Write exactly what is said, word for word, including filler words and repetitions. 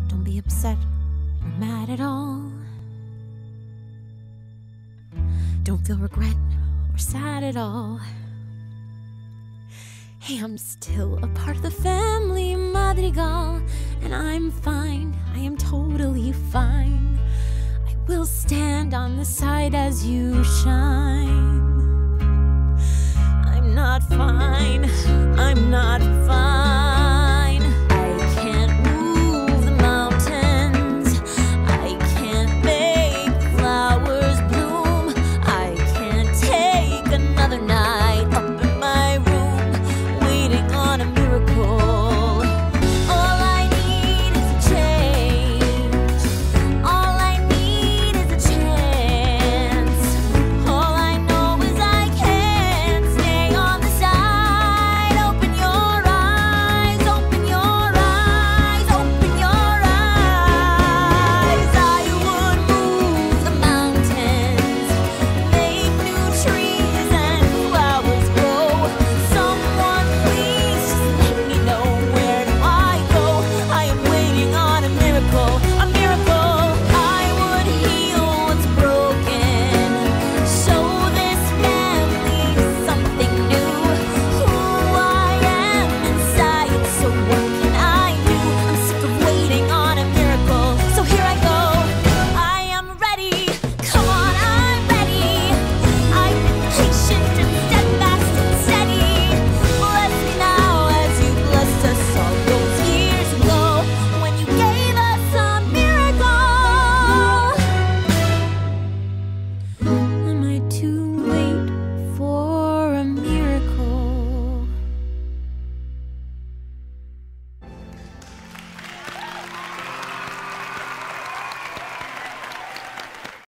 Don't be upset or mad at all. Don't feel regret or sad at all. Hey, I'm still a part of the family, Madrigal, and I'm fine, I am totally fine. I will stand on the side as you shine. I'm not fine, I'm not fine.